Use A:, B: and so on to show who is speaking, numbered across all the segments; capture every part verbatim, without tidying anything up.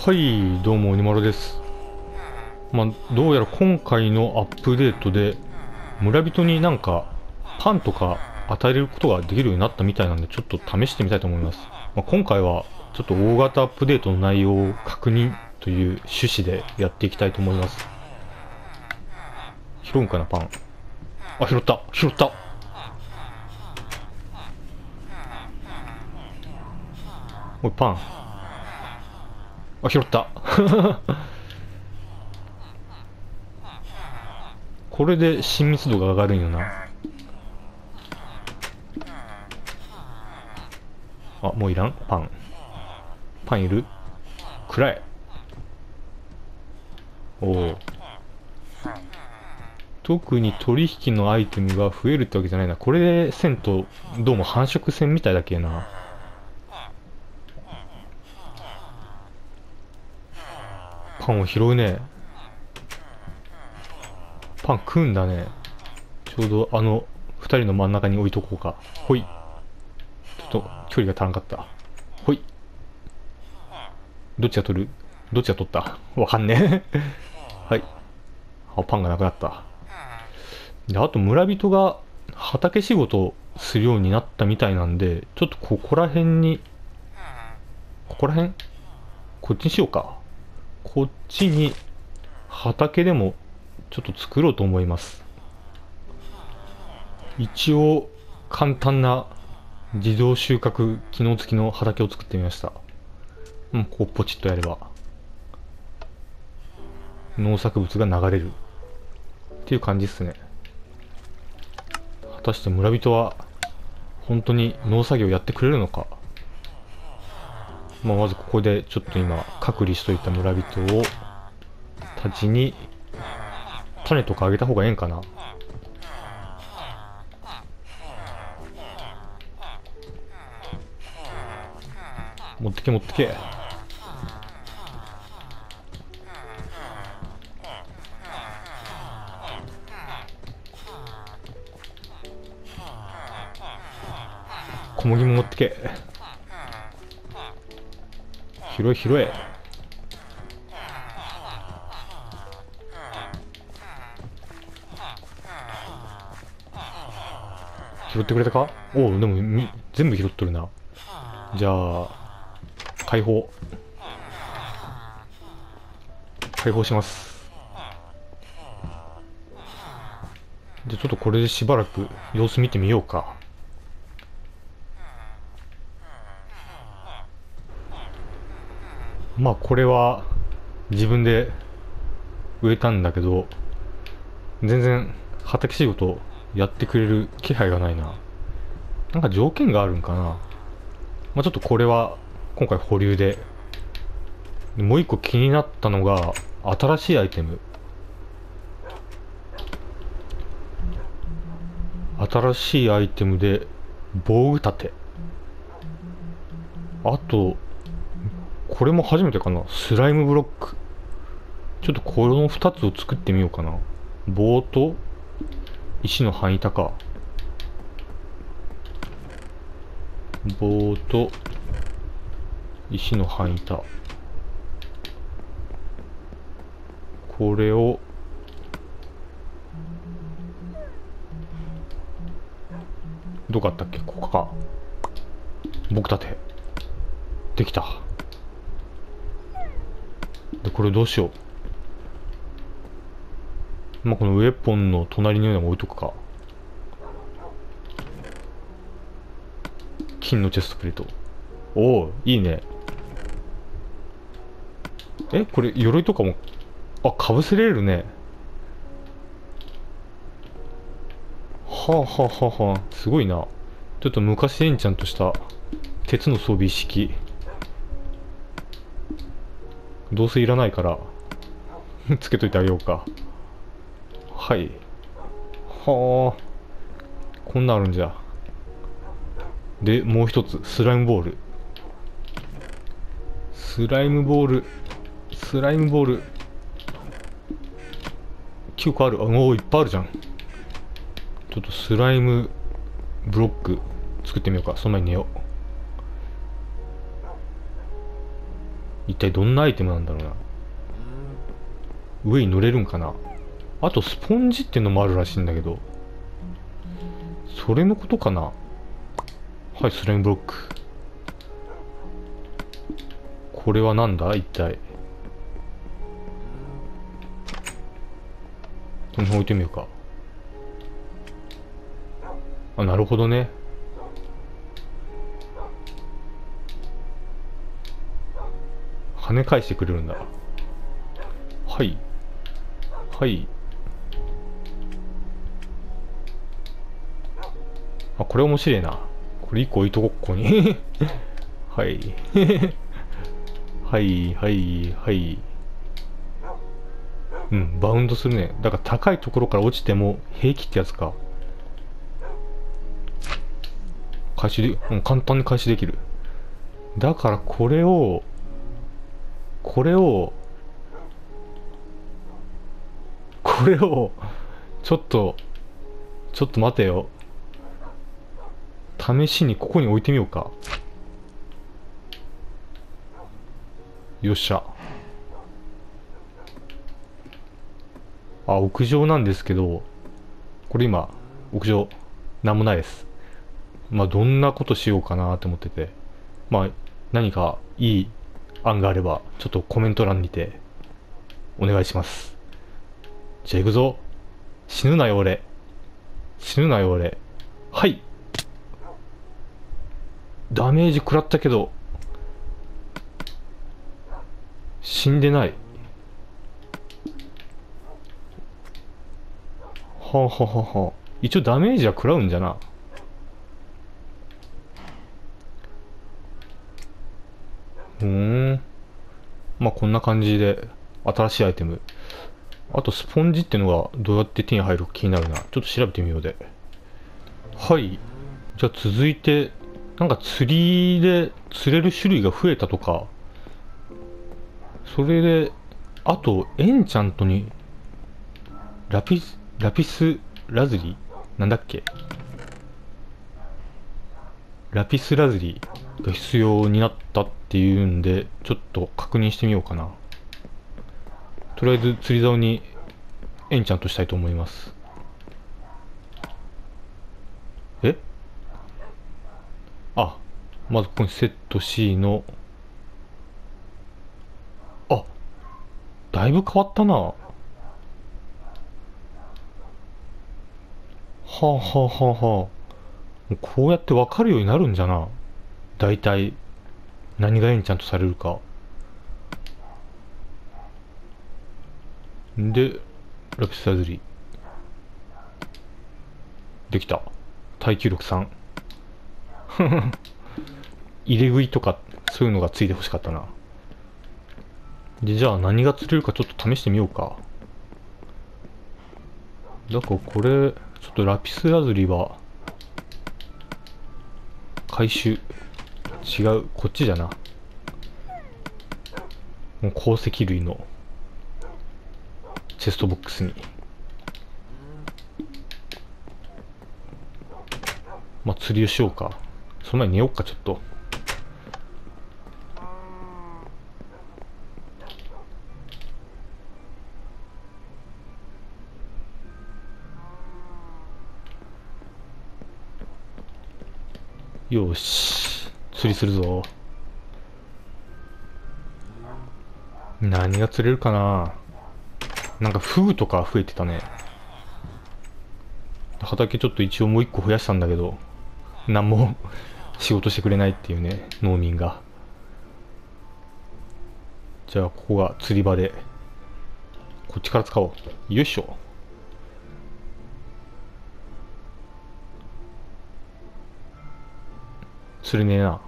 A: はい、どうも、鬼丸です。まあ、どうやら今回のアップデートで、村人になんか、パンとか与えることができるようになったみたいなんで、ちょっと試してみたいと思います。まあ、今回は、ちょっと大型アップデートの内容を確認という趣旨でやっていきたいと思います。拾うんかな、パン。あ、拾った、拾った。おい、パン。あ、拾った。これで親密度が上がるんよな。あ、もういらんパン。パンいるくらえ。おお。特に取引のアイテムが増えるってわけじゃないな。これでせんと、どうも繁殖戦みたいだけな。パンを拾うね。パン食うんだね。ちょうどあの、二人の真ん中に置いとこうか。ほい。ちょっと、距離が足らんかった。ほい。どっちが取るどっちが取ったわかんねえ。はい。あ、パンがなくなった。で、あと村人が畑仕事をするようになったみたいなんで、ちょっとここら辺に、ここら辺こっちにしようか。こっちに畑でもちょっと作ろうと思います。一応簡単な自動収穫機能付きの畑を作ってみました。うん、ここポチッとやれば農作物が流れるっていう感じですね。果たして村人は本当に農作業やってくれるのか。まあ、まずここでちょっと今隔離しといた村人をたちに種とかあげた方がええんかな。持ってけ持ってけ。小麦も持ってけ。拾え拾え。拾ってくれたか。おお、でもみ全部拾っとるな。じゃあ解放解放します。じゃあちょっとこれでしばらく様子見てみようか。まあこれは自分で植えたんだけど、全然畑仕事やってくれる気配がないな。なんか条件があるんかな。まあちょっとこれは今回保留で。もう一個気になったのが新しいアイテム。新しいアイテムで防具立て。あとこれも初めてかな、スライムブロック。ちょっとこのふたつを作ってみようかな。棒と石の範囲板か。棒と石の範囲板、これをどこあったっけ。ここか。僕立てできた。でこれどうしよう。まあこのウェポンの隣のようなの置いとくか。金のチェストプレート。おお、いいね。え、これ鎧とかも、あ、かぶせれるね。はあはあはあはあ、すごいな。ちょっと昔エンチャンとした鉄の装備一式、どうせいらないからつけといてあげようか。はい。はあ、こんなんあるんじゃ。でもう一つ、スライムボール。スライムボールスライムボールきゅうこある。おお、いっぱいあるじゃん。ちょっとスライムブロック作ってみようか。その前に寝よう。 一体どんなアイテムなんだろうな。上に乗れるんかな。あとスポンジっていうのもあるらしいんだけど、それのことかな。はい、スライムブロック。これはなんだ一体。この辺置いてみようか。あ、なるほどね。跳ね返してくれるんだ。はい。はい。あ、これ面白いな。これ一個置いとこ、ここに。はい。はい、はい、はい。うん、バウンドするね。だから高いところから落ちても平気ってやつか。回収で、うん、簡単に回収できる。だからこれを、これを、これを、ちょっと、ちょっと待てよ。試しにここに置いてみようか。よっしゃ。あ、屋上なんですけど、これ今、屋上、なんもないです。まあ、どんなことしようかなと思ってて。まあ、何かいい案があれば、ちょっとコメント欄にて、お願いします。じゃあ行くぞ。死ぬなよ、俺。死ぬなよ、俺。はい。ダメージ食らったけど、死んでない。はあ、はあはあはあ、一応ダメージは食らうんじゃな。ふーん。まあこんな感じで、新しいアイテム。あとスポンジっていうのがどうやって手に入るか気になるな。ちょっと調べてみようで。はい。じゃあ続いて、なんか釣りで釣れる種類が増えたとか、それで、あとエンチャントにラピス、ラピスラズリなんだっけ、ラピスラズリが必要になったっていうんで、ちょっと確認してみようかな。とりあえず釣り竿にエンチャントしたいと思います。えあ、まずここにセット C の、あ、だいぶ変わったな。はあはあはあはあ。こうやってわかるようになるんじゃな。だいたい何がエンチャントされるか。で、ラピスラズリ。できた。耐久力さん。入れ食いとか、そういうのがついてほしかったな。で、じゃあ何が釣れるかちょっと試してみようか。だからこれ、ちょっとラピスラズリは、回収。違う、こっちじゃな。もう鉱石類のチェストボックスに。まあ、釣りをしようか。そんなに寝よっか、ちょっと。よし。釣りするぞ。何が釣れるかな。なんかフグとか増えてたね。畑ちょっと一応もう一個増やしたんだけど、何も仕事してくれないっていうね、農民が。じゃあここが釣り場で、こっちから使おう。よいしょ。釣れねえな。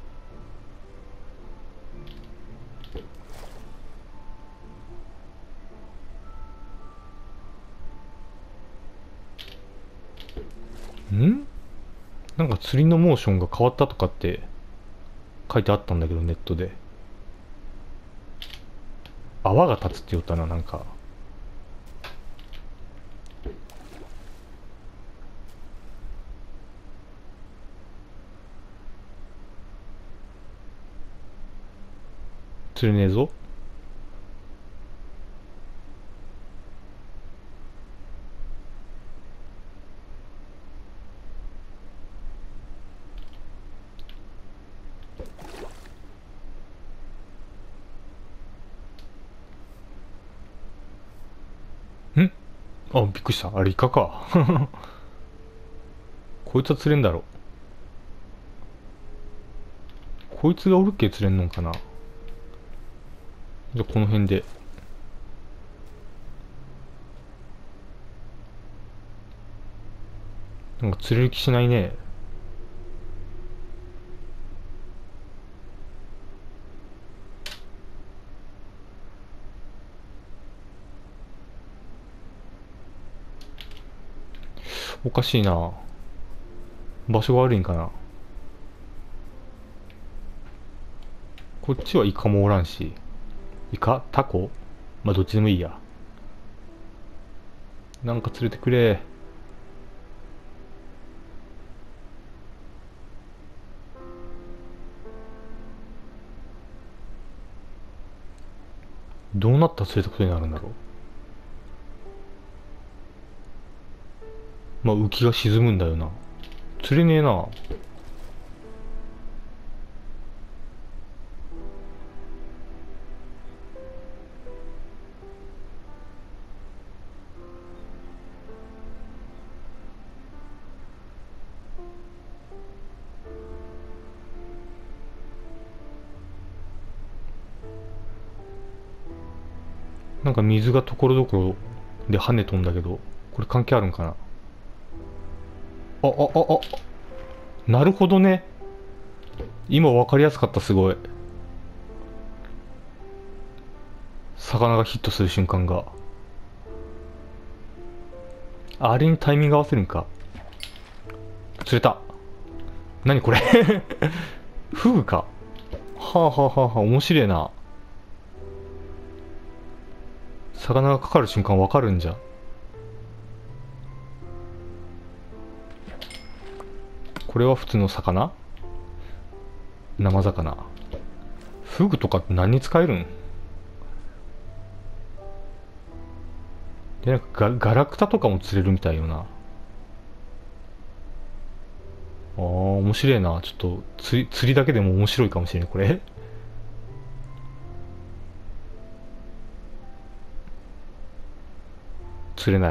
A: んなんか釣りのモーションが変わったとかって書いてあったんだけど、ネットで。泡が立つって言ったな、なんか。 釣れねえぞ。んあ、びっくりした。あれイカか。こいつは釣れんだろ。こいつがおるっけ釣れんのかな。じゃあこの辺で。なんか釣れる気しないね。おかしいな。場所が悪いんかな。こっちはイカもおらんし。イカタコまあどっちでもいいや。なんか釣れてくれ。どうなったら釣れたことになるんだろう。まあ浮きが沈むんだよな。釣れねえな。なんか水がところどころで跳ね飛んだけど、これ関係あるんかな。あ、あ、あ、あ、なるほどね。今分かりやすかった、すごい。魚がヒットする瞬間が。あれにタイミング合わせるんか。釣れた。何これ。フグか。はあはあはあはあ、面白いな。魚がかかる瞬間分かるんじゃ。これは普通の魚？生魚。フグとかって何に使えるんで、なんかガガラクタとかも釣れるみたいよな。ああ、面白いな。ちょっと釣り、釣りだけでも面白いかもしれん、これ。釣れない。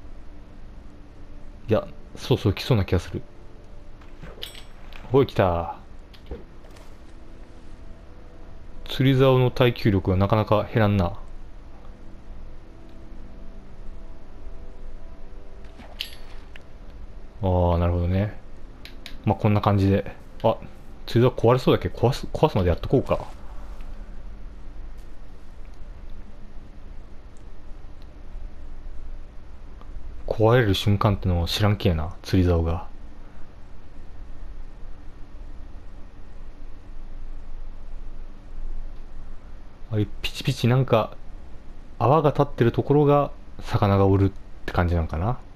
A: いや、そうそう来そうな気がする。おい、来た。釣り竿の耐久力がなかなか減らんな。ああ、なるほどね。まあ、こんな感じで。あ、釣り竿壊れそうだけど、壊す、壊すまでやっとこうか。壊れる瞬間ってのを知らんけえな、釣り竿が。ああいうピチピチなんか泡が立ってるところが魚がおるって感じなんかな。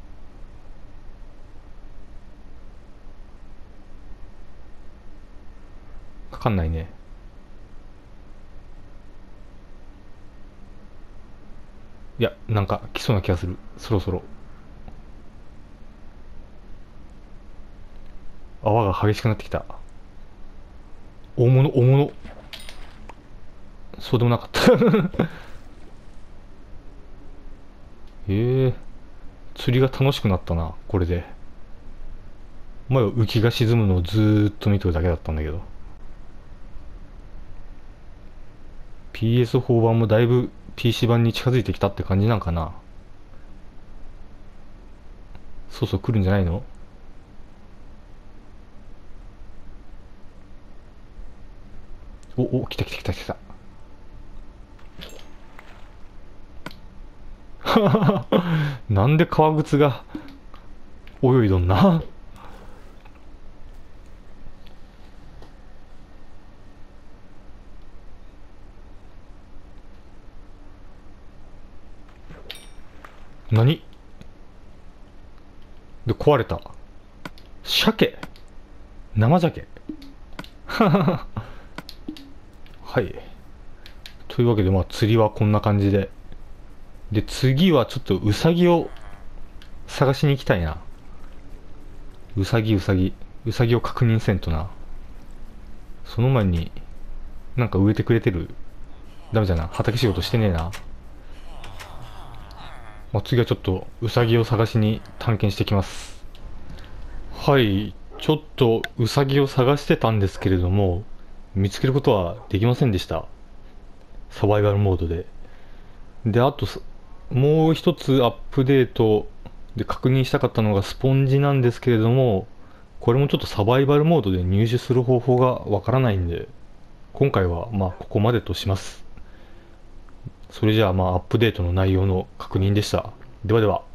A: かかんないね。いや、なんか来そうな気がする。そろそろ。泡が激しくなってきた。大物、大物。そうでもなかった。ええー、釣りが楽しくなったな、これで。前は浮きが沈むのをずーっと見とるだけだったんだけど。ピーエスフォー 版もだいぶ ピーシー 版に近づいてきたって感じなんかな。そうそう来るんじゃないの。お、お、来た来た来た来た。なんで革靴が泳いどんな。何で壊れた。鮭生鮭。はい。 というわけで、まあ釣りはこんな感じで。で、次はちょっとウサギを探しに行きたいな。ウサギウサギ。ウサギを確認せんとな。その前に、なんか植えてくれてる？ダメじゃな。畑仕事してねえな。まあ、次はちょっとウサギを探しに探検してきます。はい、ちょっとウサギを探してたんですけれども、見つけることはできませんでした。サバイバルモードで。で、あと、もう一つアップデートで確認したかったのがスポンジなんですけれども、これもちょっとサバイバルモードで入手する方法がわからないんで、今回はまあここまでとします。それじゃあまあアップデートの内容の確認でした。ではでは。